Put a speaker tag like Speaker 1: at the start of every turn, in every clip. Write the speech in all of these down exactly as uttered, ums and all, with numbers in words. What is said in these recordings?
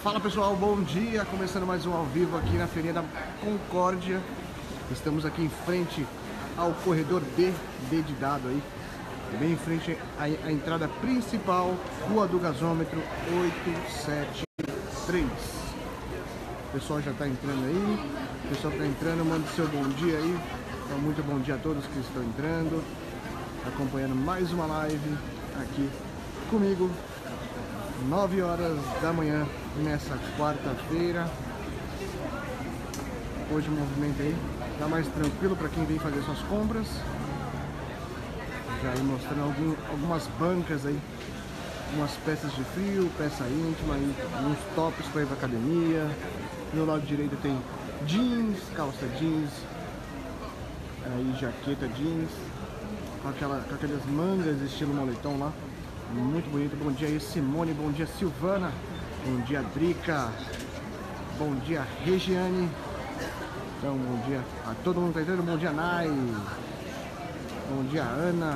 Speaker 1: Fala pessoal, bom dia! Começando mais um ao vivo aqui na Feirinha da Concórdia. Estamos aqui em frente ao corredor D, D de dado aí, bem em frente à, à entrada principal, Rua do Gasômetro oito sete três. O pessoal já está entrando aí, o pessoal está entrando, manda seu bom dia aí. Então, muito bom dia a todos que estão entrando, acompanhando mais uma live aqui comigo. nove horas da manhã nessa quarta-feira. Hoje o movimento aí tá mais tranquilo para quem vem fazer suas compras. Já aí mostrando algum, algumas bancas aí, umas peças de frio, peça íntima, aí, uns tops para ir para academia. Do meu lado direito tem jeans, calça jeans, aí jaqueta jeans, com, aquela, com aquelas mangas estilo moletom lá. Muito bonito. Bom dia aí, Simone. Bom dia, Silvana. Bom dia, Drica. Bom dia, Regiane. Então, bom dia a todo mundo que tá entrando. Bom dia, Nai. Bom dia, Ana.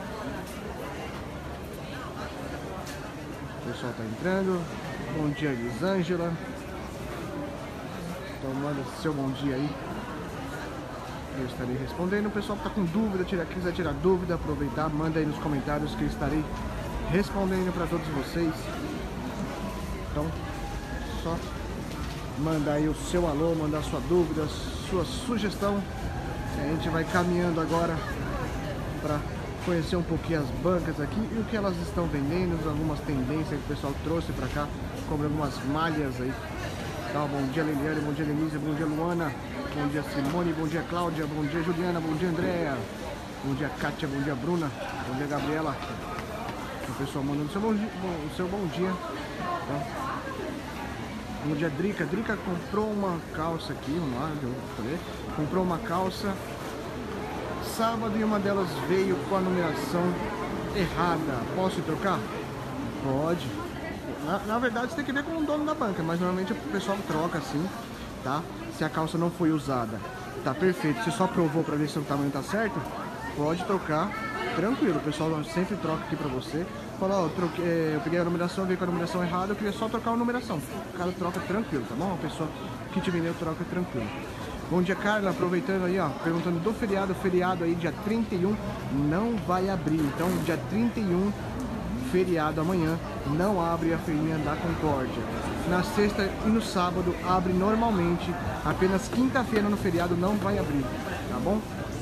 Speaker 1: O pessoal tá entrando. Bom dia, Elisângela. Então, manda seu bom dia aí. Eu estarei respondendo. O pessoal que tá com dúvida, tira, quiser tirar dúvida, aproveitar, manda aí nos comentários que eu estarei respondendo para todos vocês. Então, só mandar aí o seu alô, mandar sua dúvida, sua sugestão. A gente vai caminhando agora para conhecer um pouquinho as bancas aqui e o que elas estão vendendo, algumas tendências que o pessoal trouxe para cá, como algumas malhas aí. Então, bom dia, Liliane, bom dia, Denise, bom dia, Luana, bom dia, Simone, bom dia, Cláudia, bom dia, Juliana, bom dia, Andréa, bom dia, Kátia, bom dia, Bruna, bom dia, Gabriela. O pessoal mandando o seu bom dia, o seu bom dia. Tá? Bom dia, Drica. Drica comprou uma calça aqui, vamos lá, eu falei. Comprou uma calça sábado e uma delas veio com a numeração errada. Posso trocar? Pode. Na, na verdade, você tem que ver com o dono da banca, mas normalmente o pessoal troca assim, tá? Se a calça não foi usada, tá perfeito. Você só provou para ver se o tamanho tá certo, pode trocar. Tranquilo, o pessoal sempre troca aqui pra você. Fala, ó, eu, troquei, eu peguei a numeração, veio com a numeração errada, eu queria só trocar a numeração. O cara troca tranquilo, tá bom? A pessoa que te vendeu troca tranquilo. Bom dia, Carla, aproveitando aí, ó, perguntando do feriado. O feriado aí, dia trinta e um, não vai abrir. Então, dia trinta e um, feriado amanhã, não abre a feirinha da Concórdia. Na sexta e no sábado, abre normalmente. Apenas quinta-feira no feriado não vai abrir, tá bom?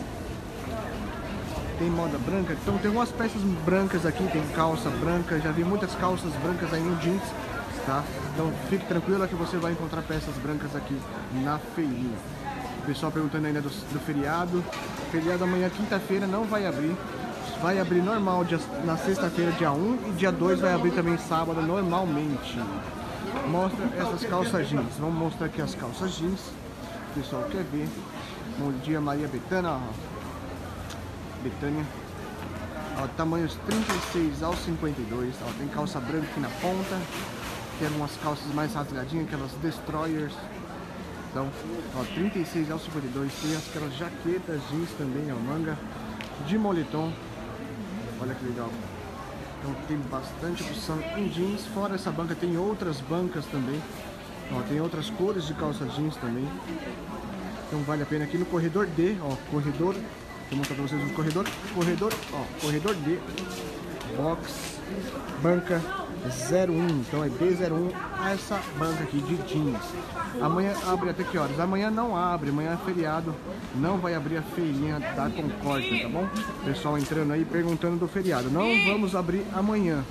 Speaker 1: Tem moda branca, então tem algumas peças brancas aqui, tem calça branca, já vi muitas calças brancas aí no jeans, tá? Então fique tranquilo que você vai encontrar peças brancas aqui na feirinha. O pessoal perguntando ainda do, do feriado. Feriado amanhã, quinta-feira, não vai abrir. Vai abrir normal dia, na sexta-feira, dia um, e dia dois vai abrir também sábado, normalmente. Mostra essas calças jeans. Vamos mostrar aqui as calças jeans. O pessoal quer ver. Bom dia, Maria Betana, ó. Betânia, ó, tamanhos trinta e seis ao cinquenta e dois, ó, tem calça branca aqui na ponta, tem algumas calças mais rasgadinhas, aquelas destroyers. Então, ó, trinta e seis ao cinquenta e dois, tem aquelas jaquetas jeans também, ó, manga de moletom, olha que legal. Então tem bastante opção em jeans, fora essa banca tem outras bancas também, ó, tem outras cores de calça jeans também. Então vale a pena aqui no corredor D, ó, corredor. Vou mostrar pra vocês o corredor, corredor, ó, corredor D, box, banca zero um, então é D zero um, essa banca aqui de jeans. Amanhã abre até que horas? Amanhã não abre, amanhã é feriado, não vai abrir a feirinha da Concórdia, tá bom? Pessoal entrando aí perguntando do feriado, não vamos abrir amanhã.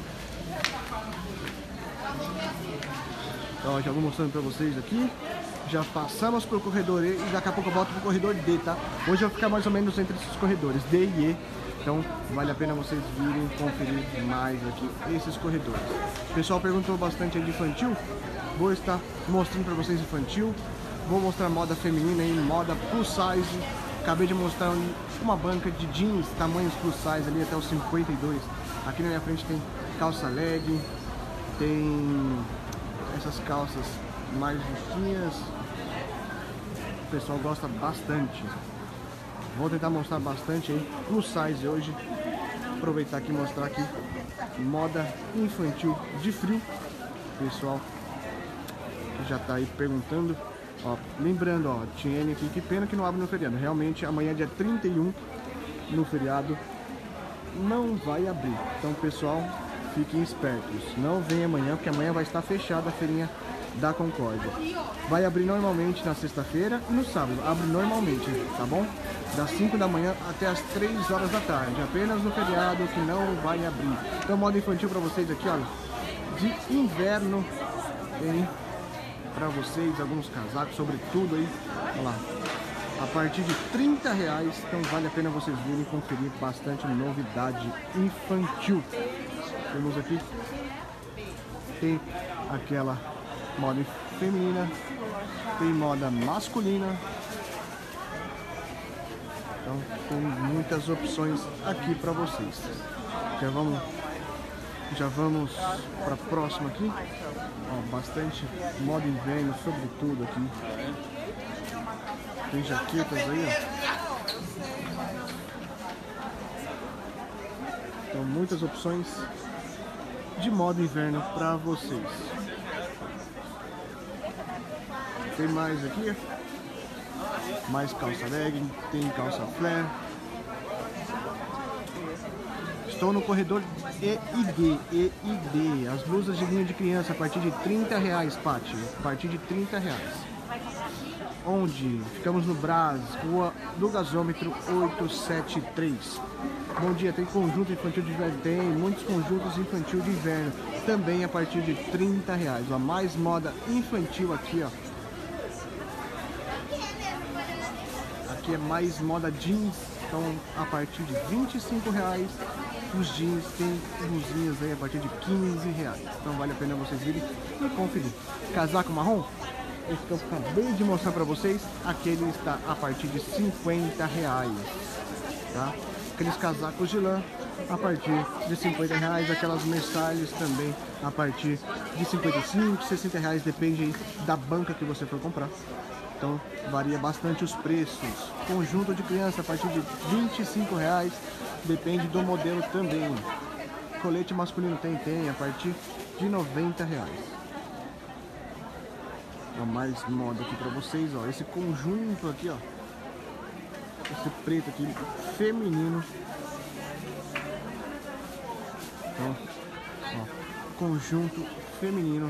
Speaker 1: Então, já vou mostrando pra vocês aqui. Já passamos pro corredor E e daqui a pouco eu volto pro corredor D, tá? Hoje eu vou ficar mais ou menos entre esses corredores, D e E. Então vale a pena vocês virem conferir mais aqui esses corredores. O pessoal perguntou bastante aí de infantil. Vou estar mostrando pra vocês infantil. Vou mostrar moda feminina aí, moda plus size. Acabei de mostrar uma banca de jeans, tamanhos plus size ali até os cinquenta e dois. Aqui na minha frente tem calça leg, tem essas calças mais justinhas. O pessoal gosta bastante. Vou tentar mostrar bastante aí plus size hoje. Aproveitar aqui e mostrar aqui moda infantil de frio. Pessoal que já tá aí perguntando. Ó, lembrando, ó, Tiene aqui, que pena que não abre no feriado. Realmente, amanhã é dia trinta e um, no feriado, não vai abrir. Então, pessoal, fiquem espertos. Não vem amanhã, porque amanhã vai estar fechada a feirinha da Concórdia. Vai abrir normalmente na sexta-feira e no sábado. Abre normalmente, tá bom? Das cinco da manhã até as três horas da tarde. Apenas no feriado que não vai abrir. Então, moda infantil para vocês aqui, olha. De inverno tem para vocês alguns casacos, sobretudo aí. Olha lá. A partir de trinta reais, então vale a pena vocês virem conferir bastante novidade infantil. Temos aqui, tem aquela moda feminina, tem moda masculina, então tem muitas opções aqui para vocês. Já vamos, já vamos para a próxima aqui, ó, bastante moda inverno, sobretudo aqui. Tem jaquetas aí, ó. Então, muitas opções de moda inverno para vocês. Tem mais aqui, mais calça legging, tem calça flare. Estou no corredor E I D, E I D. As blusas de linha de criança a partir de trinta reais, Paty. A partir de trinta reais. Onde? Ficamos no Brás, rua do Gasômetro oitocentos e setenta e três. Bom dia, tem conjunto infantil de inverno? Tem muitos conjuntos infantil de inverno, também a partir de trinta reais. Ó, mais moda infantil aqui, ó. Aqui é mais moda jeans, então a partir de vinte e cinco reais. Os jeans tem blusinhas aí a partir de quinze reais. Então vale a pena vocês virem e conferir. Casaco marrom? Esse que eu acabei de mostrar para vocês, aquele está a partir de cinquenta reais, tá? Aqueles casacos de lã a partir de cinquenta reais, aquelas mensagens também a partir de cinquenta e cinco, sessenta reais, depende da banca que você for comprar. Então varia bastante os preços. Conjunto de criança a partir de vinte e cinco reais, depende do modelo também. Colete masculino tem, tem a partir de noventa reais. Mais moda aqui pra vocês, ó. Esse conjunto aqui, ó. Esse preto aqui, feminino. Então, ó, conjunto feminino.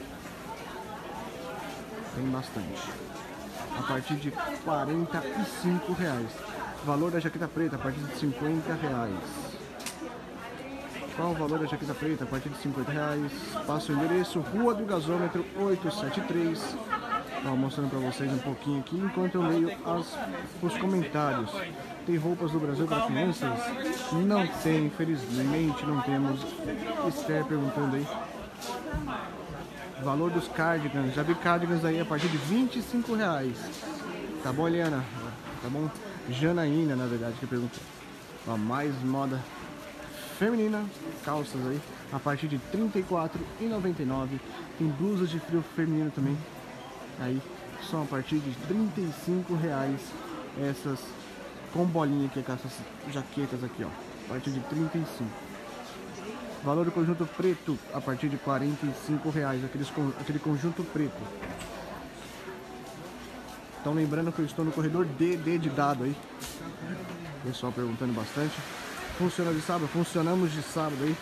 Speaker 1: Tem bastante. A partir de quarenta e cinco reais. Valor da jaqueta preta a partir de cinquenta reais. Qual o valor da jaqueta preta? A partir de cinquenta reais. Passa o endereço, Rua do Gasômetro oitocentos e setenta e três. Ó, mostrando para vocês um pouquinho aqui, enquanto eu leio as, os comentários. Tem roupas do Brasil para crianças? Não tem, infelizmente não temos. Esther perguntando aí. Valor dos cardigans. Já vi cardigans aí a partir de vinte e cinco reais. Tá bom, Eliana? Tá bom? Janaína, na verdade, que perguntou. Ó, mais moda feminina, calças aí a partir de trinta e quatro reais e noventa e nove centavos. Tem blusas de frio feminino também, aí são a partir de trinta e cinco reais. Essas com bolinha aqui, com essas jaquetas aqui, ó, a partir de trinta e cinco. Valor do conjunto preto a partir de quarenta e cinco reais, aqueles, aquele conjunto preto. Então lembrando que eu estou no corredor D, D de dado aí. Pessoal perguntando bastante. Funciona de sábado? Funcionamos de sábado aí.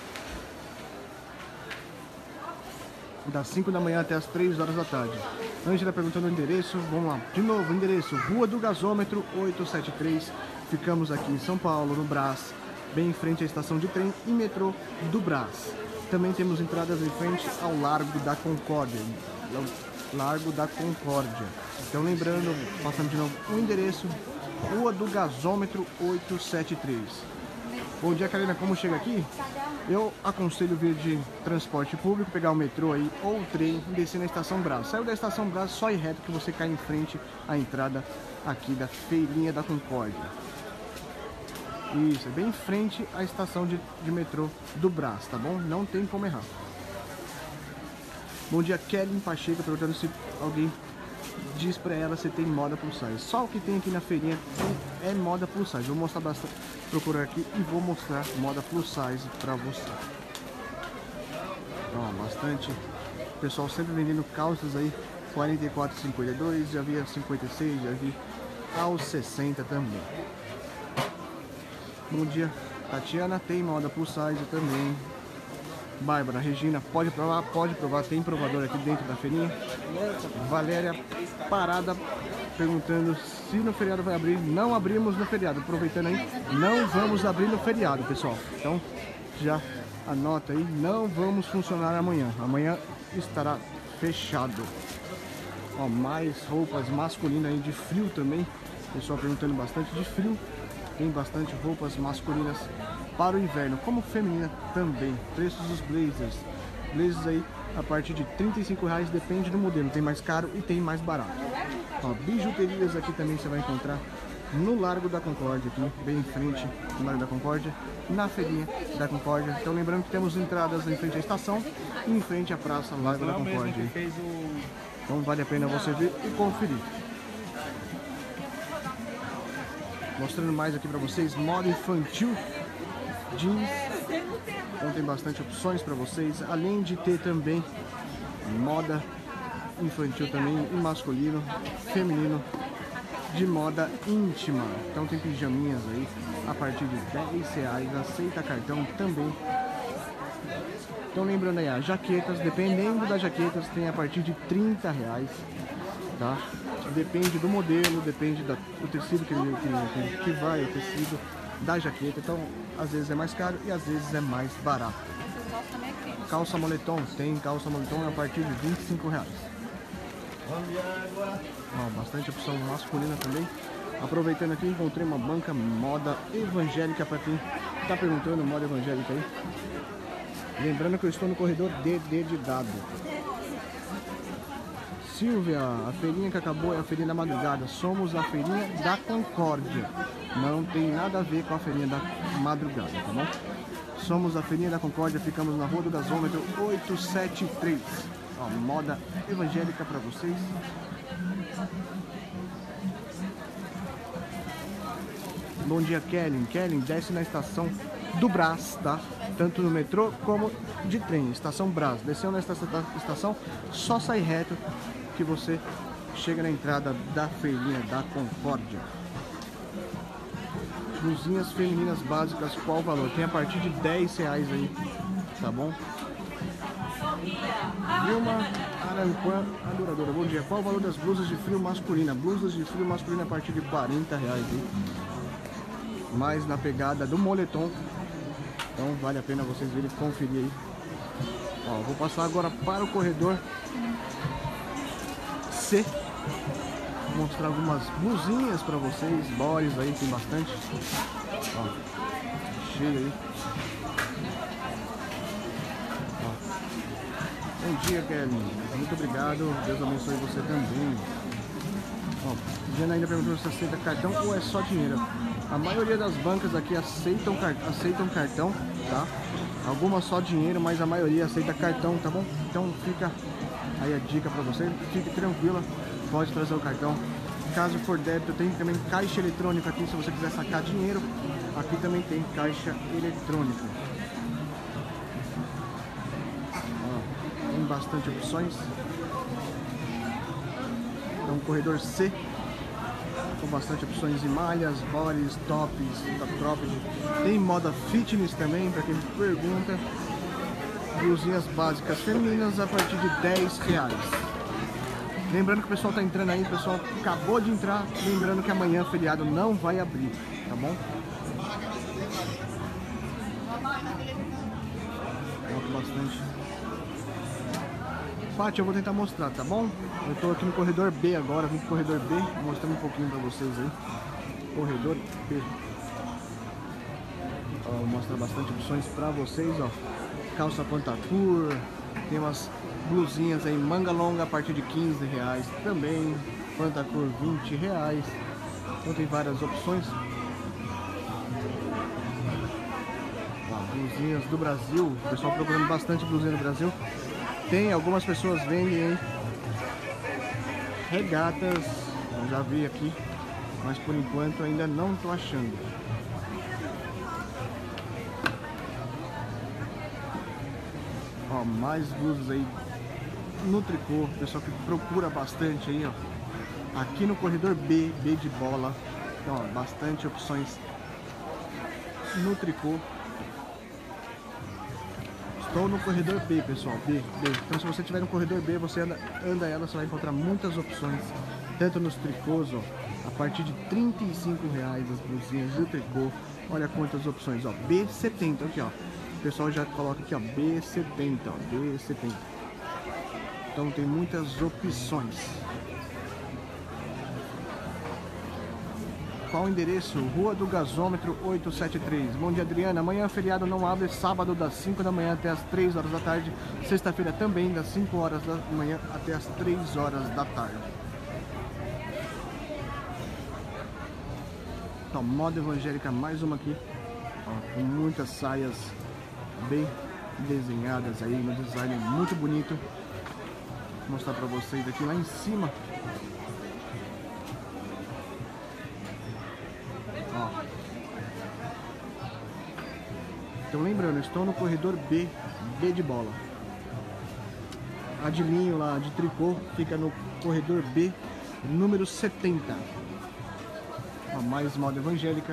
Speaker 1: Das cinco da manhã até as três horas da tarde. Ângela perguntando o endereço. Vamos lá. De novo, o endereço. Rua do Gasômetro oitocentos e setenta e três. Ficamos aqui em São Paulo, no Brás. Bem em frente à estação de trem e metrô do Brás. Também temos entradas em frente ao Largo da Concórdia. Largo da Concórdia. Então lembrando, passando de novo o endereço. Rua do Gasômetro oitocentos e setenta e três. Bom dia, Karina. Como chega aqui? Eu aconselho vir de transporte público, pegar o metrô aí ou o trem e descer na Estação Brás. Saiu da Estação Brás, só ir reto que você cai em frente à entrada aqui da Feirinha da Concórdia. Isso, é bem em frente à estação de, de metrô do Brás, tá bom? Não tem como errar. Bom dia, Kelly Pacheco, perguntando se alguém diz pra ela se tem moda plus size. Só o que tem aqui na feirinha é moda plus size. Vou mostrar bastante, procurar aqui e vou mostrar moda plus size pra você. Ó, bastante. O pessoal sempre vendendo calças aí quarenta e quatro, cinquenta e dois, já vi a cinquenta e seis, já vi aos sessenta também. Bom dia, Tatiana, tem moda plus size também. Bárbara, Regina, pode provar? Pode provar, tem provador aqui dentro da feirinha. Valéria Parada perguntando se no feriado vai abrir. Não abrimos no feriado, aproveitando aí, não vamos abrir no feriado, pessoal. Então já anota aí, não vamos funcionar amanhã. Amanhã estará fechado. Ó, mais roupas masculinas aí de frio também. Pessoal perguntando bastante de frio. Tem bastante roupas masculinas para o inverno, como feminina também. Preços dos blazers. Blazers aí a partir de trinta e cinco reais, depende do modelo. Tem mais caro e tem mais barato. Ó, bijuterias aqui também você vai encontrar no Largo da Concórdia, aqui bem em frente do Largo da Concórdia, na feirinha da Concórdia. Então lembrando que temos entradas em frente à estação e em frente à praça Largo da Concórdia. Então vale a pena você vir e conferir. Mostrando mais aqui para vocês, moda infantil, jeans. Então tem bastante opções para vocês, além de ter também moda infantil também, e masculino, feminino, de moda íntima. Então tem pijaminhas aí a partir de dez reais, aceita cartão também. Então lembrando aí, as jaquetas, dependendo das jaquetas, tem a partir de trinta reais, tá? Depende do modelo, depende da, do tecido que, que, que vai, o tecido da jaqueta. Então às vezes é mais caro e às vezes é mais barato. Calça moletom, tem calça moletom a partir de vinte e cinco reais. Ó, bastante opção masculina também. Aproveitando aqui, encontrei uma banca moda evangélica para quem tá perguntando, moda evangélica aí. Lembrando que eu estou no corredor D D de dado. Silvia, a feirinha que acabou é a feirinha da madrugada. Somos a feirinha da Concórdia. Não tem nada a ver com a feirinha da madrugada, tá bom? Somos a feirinha da Concórdia, ficamos na rua do gasômetro oitocentos e setenta e três. Ó, moda evangélica para vocês. Bom dia, Kellen. Kellen, desce na estação do Brás, tá? Tanto no metrô como de trem. Estação Brás. Desceu nesta estação, só sai reto que você chega na entrada da feirinha da Concórdia. Blusinhas femininas básicas, qual o valor? Tem a partir de dez reais aí, tá bom? Vilma Aranquã, adoradora, bom dia. Qual o valor das blusas de frio masculina? Blusas de frio masculina a partir de quarenta reais aí. Mais na pegada do moletom. Então vale a pena vocês virem conferir aí. Ó, vou passar agora para o corredor C. Vou mostrar algumas blusinhas para vocês. Bores aí, tem bastante. Ó, cheio aí. Ó. Bom dia, Kelly. Muito obrigado. Deus abençoe você também. Ó, Diana ainda perguntou se aceita cartão ou é só dinheiro. A maioria das bancas aqui aceitam, aceitam cartão, tá? Algumas só dinheiro, mas a maioria aceita cartão, tá bom? Então fica aí a dica pra você, fique tranquila, pode trazer o cartão. Caso for débito, tem também caixa eletrônica aqui, se você quiser sacar dinheiro, aqui também tem caixa eletrônica. Ó, tem bastante opções. Então, corredor C, com bastante opções de malhas, bodies, tops, da cropped. Tem moda fitness também, para quem pergunta. Blusinhas básicas femininas a partir de dez reais. Lembrando que o pessoal tá entrando aí, o pessoal acabou de entrar. Lembrando que amanhã o feriado não vai abrir, tá bom? Coloco bastante. Pátio, eu vou tentar mostrar, tá bom? Eu tô aqui no corredor B agora, vim pro corredor B, mostrando um pouquinho pra vocês aí. Corredor B. Ó, vou mostrar bastante opções pra vocês, ó. Calça Pantacur, tem umas blusinhas aí, manga longa a partir de quinze reais também. Pantacur vinte reais. Então tem várias opções. Ó, blusinhas do Brasil, o pessoal procurando bastante blusinha do Brasil. Tem, algumas pessoas vendem, hein? Regatas, eu já vi aqui, mas por enquanto ainda não tô achando. Ó, mais blusas aí no tricô, pessoal que procura bastante aí, ó. Aqui no corredor B, B de bola. Então, ó, bastante opções no tricô. Estou no corredor B, pessoal, B, B. Então se você estiver no corredor B, você anda, anda ela, você vai encontrar muitas opções. Tanto nos tricôs, ó, a partir de trinta e cinco reais as blusinhas do tricô. Olha quantas opções, ó, B setenta, aqui ó. O pessoal já coloca aqui, ó, B setenta, ó, B setenta. Então tem muitas opções. Qual o endereço? Rua do Gasômetro oitocentos e setenta e três. Bom dia, Adriana. Amanhã feriado não abre, sábado das cinco da manhã até as três horas da tarde. Sexta-feira também das cinco horas da manhã até as três horas da tarde. Então, moda evangélica, mais uma aqui. Ó, com muitas saias bem desenhadas aí, no design muito bonito. Vou mostrar pra vocês aqui lá em cima. Então lembrando, estou no corredor B, B de bola. A de linho lá, de tricô, fica no corredor B, número setenta. Ó, mais moda evangélica.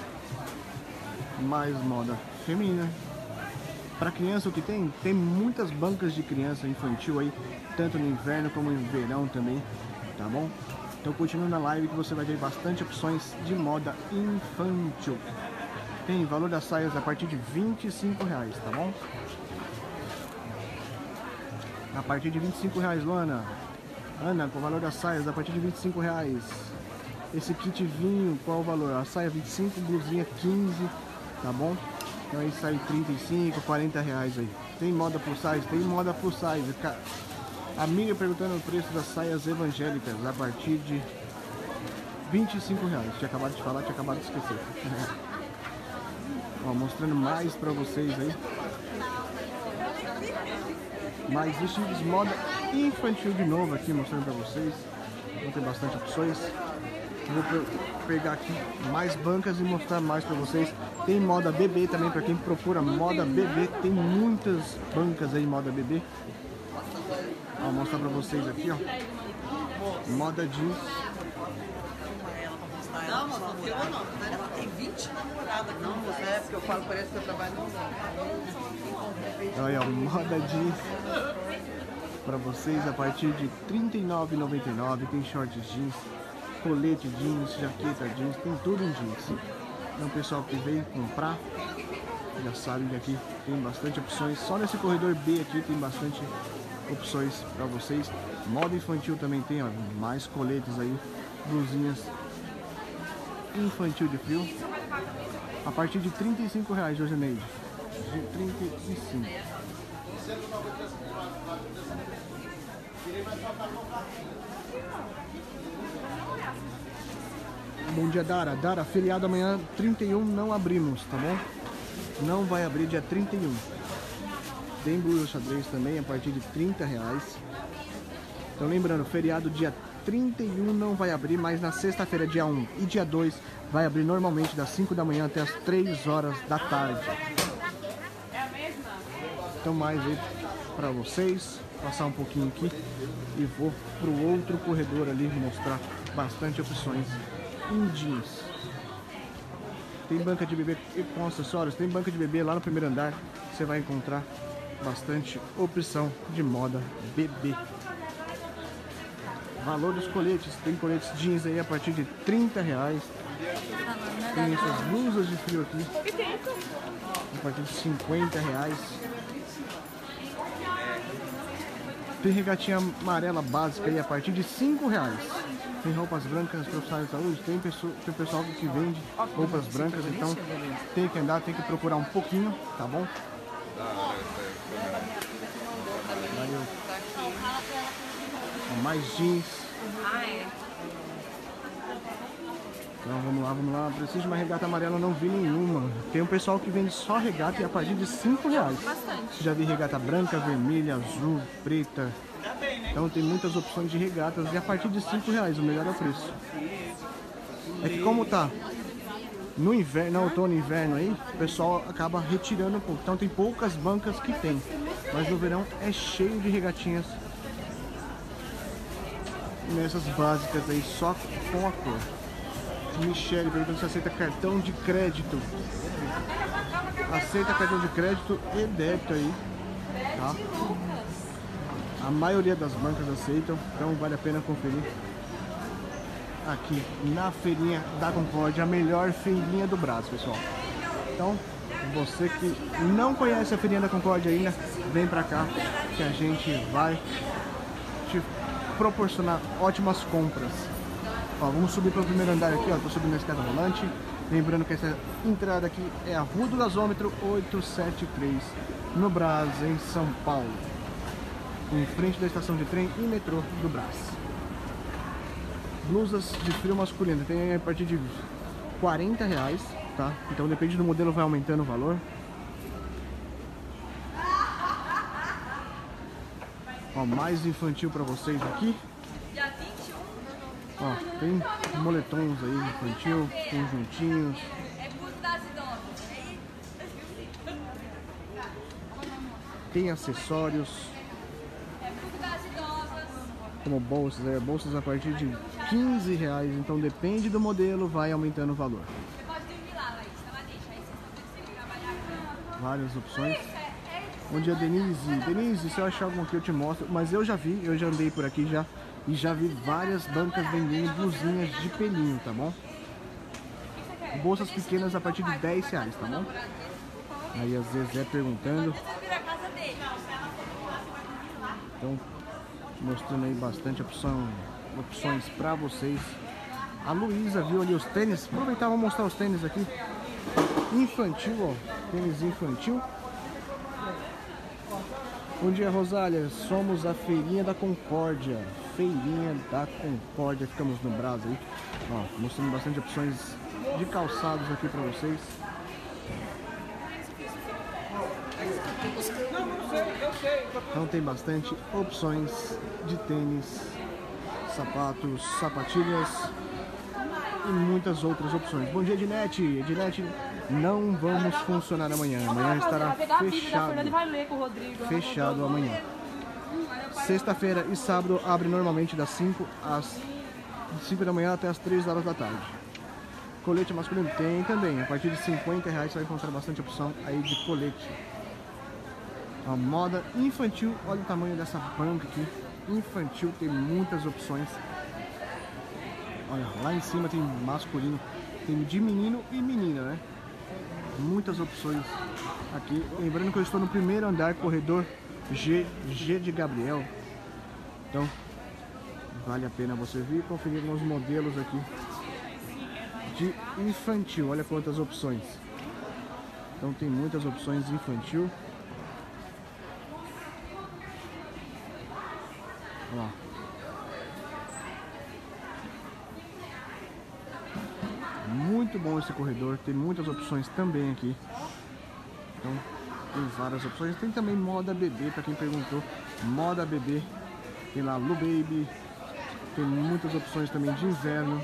Speaker 1: Mais moda feminina. Para criança o que tem? Tem muitas bancas de criança infantil aí, tanto no inverno como no verão também, tá bom? Então continue na live que você vai ter bastante opções de moda infantil. Tem valor das saias a partir de vinte e cinco reais, tá bom? A partir de vinte e cinco reais, Luana. Ana, com o valor das saias a partir de vinte e cinco reais. Esse kit vinho, qual o valor? A saia vinte e cinco, blusinha quinze, tá bom? Então aí sai trinta e cinco, quarenta reais aí. Tem moda plus size? Tem moda plus size. A Miriam perguntando o preço das saias evangélicas a partir de vinte e cinco reais. Tinha acabado de falar, tinha acabado de esquecer. Ó, mostrando mais pra vocês aí. Mais vestidos, moda infantil de novo aqui, mostrando pra vocês. Vão ter bastante opções. Vou pegar aqui mais bancas e mostrar mais pra vocês. Tem moda bebê também, pra quem procura moda bebê. Tem muitas bancas aí, moda bebê. Ó, vou mostrar pra vocês aqui, ó. Moda jeans.
Speaker 2: Não, mas não filma não. Ela tem vinte namoradas. Não, você é porque eu falo, parece que eu trabalho no...
Speaker 1: Olha, ó, moda jeans pra vocês a partir de trinta e nove reais e noventa e nove centavos. Tem shorts jeans, colete jeans, jaqueta jeans, tem tudo em jeans. Então o pessoal que veio comprar já sabe que aqui tem bastante opções. Só nesse corredor B aqui tem bastante opções pra vocês. Moda infantil também tem, ó, mais coletes aí, blusinhas infantil de frio a partir de trinta e cinco reais, Josineide. De trinta e cinco. Bom dia, Dara. Dara, feriado amanhã trinta e um não abrimos, tá bom? Não vai abrir dia trinta e um. Tem blusa xadrez também a partir de trinta reais. Então lembrando, feriado dia trinta e um não vai abrir, mas na sexta-feira, dia um e dia dois, vai abrir normalmente das cinco da manhã até as três horas da tarde. Então mais aí pra vocês, passar um pouquinho aqui e vou pro outro corredor ali mostrar bastante opções em jeans. Tem banca de bebê com acessórios, tem banca de bebê lá no primeiro andar, você vai encontrar bastante opção de moda bebê. Valor dos coletes, tem coletes jeans aí a partir de trinta reais. Tem essas blusas de frio aqui a partir de cinquenta reais. Tem regatinha amarela básica aí a partir de cinco reais. Tem roupas brancas profissionais de saúde, tem, pessoa, tem pessoal que vende roupas brancas, então tem que andar, tem que procurar um pouquinho, tá bom? Valeu. Mais jeans. Então vamos lá, vamos lá. Preciso de uma regata amarela, não vi nenhuma. Tem um pessoal que vende só regata e a partir de cinco reais.
Speaker 3: Bastante.
Speaker 1: Já vi regata branca, vermelha, azul, preta. Então tem muitas opções de regatas e a partir de cinco reais, o melhor é o preço. É que como tá no inverno, outono e inverno aí, o pessoal acaba retirando um pouco. Então tem poucas bancas que tem. Mas no verão é cheio de regatinhas nessas básicas aí, só com a cor. Michele perguntando se aceita cartão de crédito. Aceita cartão de crédito e débito aí, tá? A maioria das bancas aceitam, então vale a pena conferir aqui na feirinha da Concórdia, a melhor feirinha do Brás, pessoal. Então, você que não conhece a feirinha da Concórdia ainda, vem pra cá que a gente vai te proporcionar ótimas compras. Ó, vamos subir para o primeiro andar aqui, ó. Tô subindo a escada rolante. Lembrando que essa entrada aqui é a Rua do Gasômetro oitocentos e setenta e três, no Brás, em São Paulo, em frente da estação de trem e metrô do Brás. Blusas de frio masculino, tem a partir de quarenta reais, tá? Então depende do modelo, vai aumentando o valor. Ó, mais infantil para vocês aqui. Ó, tem moletons aí infantil, conjuntinhos. Tem acessórios, como bolsas, é, bolsas a partir de quinze reais, então depende do modelo, vai aumentando o valor. Várias opções. Bom dia, Denise. Denise, se eu achar algum aqui eu te mostro, mas eu já vi, eu já andei por aqui já e já vi várias bancas vendendo blusinhas de pelinho, tá bom? Bolsas pequenas a partir de dez reais, tá bom? Aí a Zezé perguntando. Então, mostrando aí bastante opção, opções pra vocês. A Luísa viu ali os tênis. Aproveitar, vou mostrar os tênis aqui. Infantil, ó. Tênis infantil. Bom dia, Rosália. Somos a Feirinha da Concórdia. Feirinha da Concórdia. Ficamos no Brás aí. Ó, mostrando bastante opções de calçados aqui pra vocês. Então tem bastante opções de tênis, sapatos, sapatilhas e muitas outras opções. Bom dia, Ednete. Ednete, não vamos funcionar amanhã. Amanhã estará fechado. Fechado amanhã. Sexta-feira e sábado abre normalmente das cinco às cinco da manhã até as três horas da tarde. Colete masculino tem também. A partir de cinquenta reais você vai encontrar bastante opção aí de colete. A moda infantil, olha o tamanho dessa banca aqui. Infantil tem muitas opções. Olha, lá em cima tem masculino, tem de menino e menina, né? Muitas opções aqui. Lembrando que eu estou no primeiro andar, corredor G, G de Gabriel. Então, vale a pena você vir conferir alguns modelos aqui de infantil. Olha quantas opções. Então tem muitas opções infantil. Ó. Muito bom esse corredor, tem muitas opções também aqui. Então tem várias opções. Tem também moda bebê, para quem perguntou. Moda bebê, tem lá Lu Baby. Tem muitas opções também de inverno.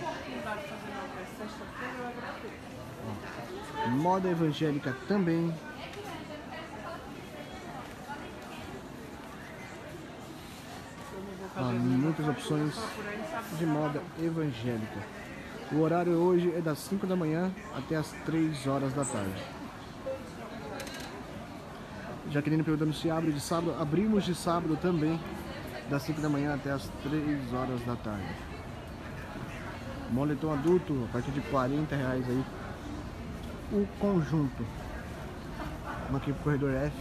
Speaker 1: Ó. Moda evangélica também. Há muitas opções de moda evangélica. O horário hoje é das cinco da manhã até as três horas da tarde. Jaqueline perguntando se abre de sábado. Abrimos de sábado também, das cinco da manhã até as três horas da tarde. Moletom adulto, a partir de quarenta reais aí. O conjunto. Vamos aqui pro corredor F.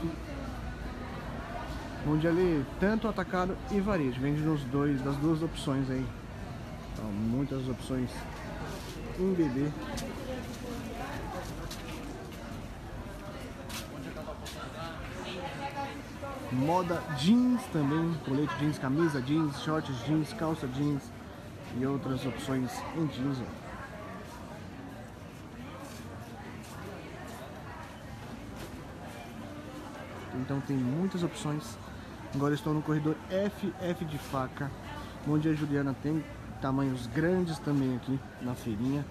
Speaker 1: Onde ali tanto atacado e varejo, vende nos dois, das duas opções aí. Então, muitas opções em bebê. Moda jeans também, colete jeans, camisa jeans, shorts jeans, calça jeans e outras opções em jeans. Ó. Então tem muitas opções. Agora estou no corredor F, F de faca, onde a Juliana tem tamanhos grandes também aqui na feirinha.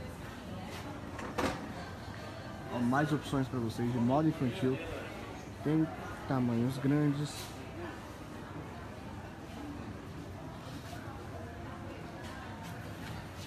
Speaker 1: Ó, mais opções para vocês de moda infantil. Tem tamanhos grandes.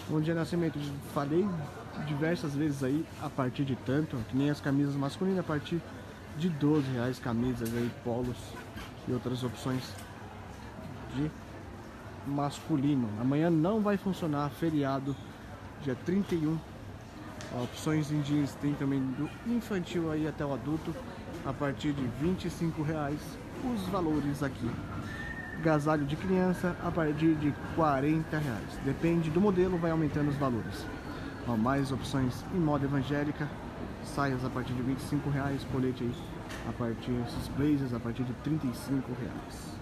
Speaker 1: Bom dia, Nascimento. Falei diversas vezes aí, a partir de tanto, que nem as camisas masculinas, a partir de doze reais, camisas aí, polos e outras opções de masculino. Amanhã não vai funcionar, feriado, dia trinta e um. Opções em jeans tem também do infantil aí até o adulto, a partir de vinte e cinco reais os valores aqui. Agasalho de criança a partir de quarenta reais. Depende do modelo, vai aumentando os valores. Ó, mais opções em moda evangélica, saias a partir de vinte e cinco reais, colete aí a partir, esses blazers a partir de trinta e cinco reais.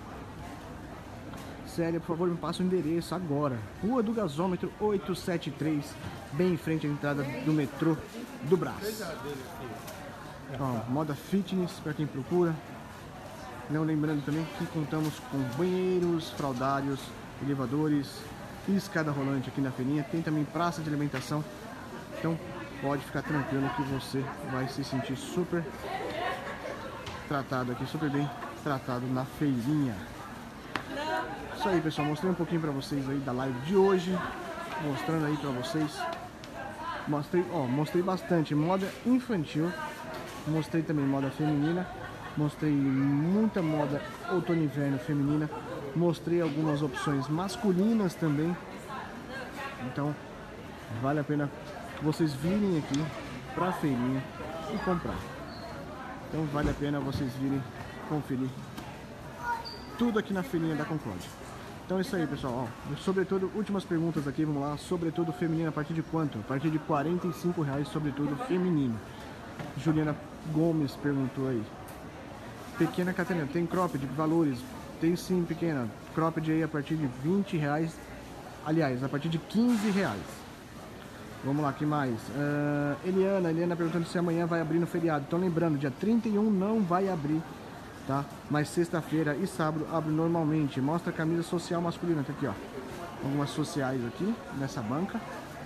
Speaker 1: Célia, por favor, me passa o endereço agora. Rua do Gasômetro oitocentos e setenta e três, bem em frente à entrada do metrô do Brás. Ó, moda fitness para quem procura. Não lembrando também que contamos com banheiros, fraldários, elevadores e escada rolante aqui na feirinha. Tem também praça de alimentação. Então pode ficar tranquilo que você vai se sentir super tratado aqui, super bem tratado na feirinha. Isso aí, pessoal, mostrei um pouquinho pra vocês aí da live de hoje, mostrando aí pra vocês. Mostrei, ó, mostrei bastante moda infantil, mostrei também moda feminina, mostrei muita moda outono e inverno feminina, mostrei algumas opções masculinas também. Então, vale a pena vocês virem aqui pra feirinha e comprar. Então, vale a pena vocês virem conferir tudo aqui na feirinha da Concórdia. Então é isso aí, pessoal. Ó, sobretudo, últimas perguntas aqui, vamos lá. Sobretudo feminino, a partir de quanto? A partir de quarenta e cinco reais, sobretudo feminino. Juliana Gomes perguntou aí. Pequena Catarina, tem cropped de valores? Tem sim, pequena. Cropped aí a partir de vinte reais. Aliás, a partir de quinze reais. Vamos lá, que mais? Uh, Eliana, Eliana perguntando se amanhã vai abrir no feriado. Então lembrando, dia trinta e um não vai abrir, tá? Mas sexta-feira e sábado abre normalmente. Mostra a camisa social masculina, tá aqui, ó. Algumas sociais aqui, nessa banca.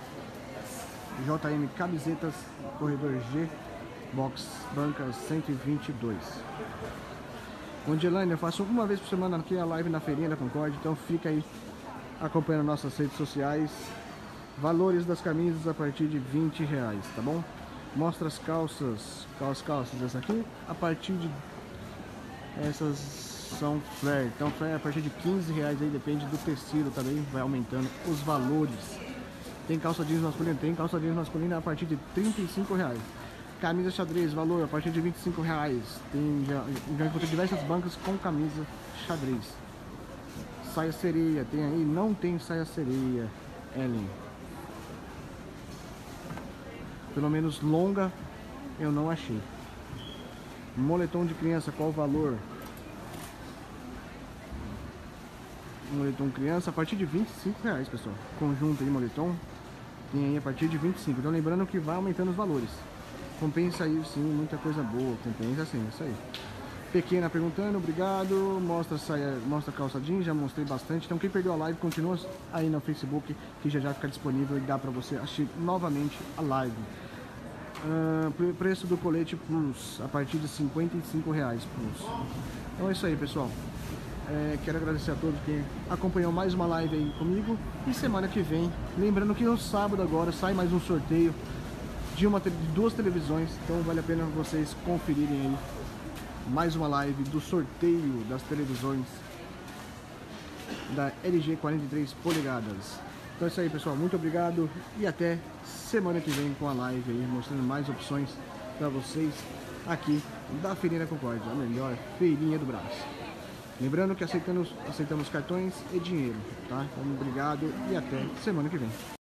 Speaker 1: J M Camisetas, corredor G, box, banca cento e vinte e dois. Bom dia, Elaine, eu faço uma vez por semana aqui a live na feirinha da Concórdia, então fica aí acompanhando nossas redes sociais. Valores das camisas a partir de vinte reais, tá bom? Mostra as calças, calças, calças, essa aqui, a partir de... Essas são flare, então flare a partir de quinze reais aí, depende do tecido também, vai aumentando os valores. Tem calça jeans masculina, tem calça jeans masculina a partir de trinta e cinco reais. Camisa xadrez, valor a partir de vinte e cinco reais. Tem, já, já encontrei diversas bancas com camisa xadrez. Saia sereia, tem aí, não tem saia sereia, Ellen. Pelo menos longa eu não achei. Moletom de criança, qual o valor? Moletom criança a partir de vinte e cinco reais, pessoal. Conjunto aí, moletom, tem aí a partir de vinte e cinco. Então lembrando que vai aumentando os valores. Compensa aí sim, muita coisa boa. Compensa sim, isso aí. Pequena perguntando, obrigado. Mostra saia, mostra calça jeans, já mostrei bastante. Então quem perdeu a live, continua aí no Facebook, que já já fica disponível e dá pra você assistir novamente a live. Uh, preço do colete Plus a partir de cinquenta e cinco reais Plus. Então é isso aí, pessoal. É, quero agradecer a todos quem acompanhou mais uma live aí comigo. E semana que vem, lembrando que no sábado agora sai mais um sorteio de, uma, de duas televisões. Então vale a pena vocês conferirem aí mais uma live do sorteio das televisões da L G quarenta e três polegadas. Então é isso aí, pessoal, muito obrigado e até semana que vem com a live aí, mostrando mais opções para vocês aqui da Feirinha da Concórdia, a melhor feirinha do Brás. Lembrando que aceitamos, aceitamos cartões e dinheiro, tá? Então obrigado e até semana que vem.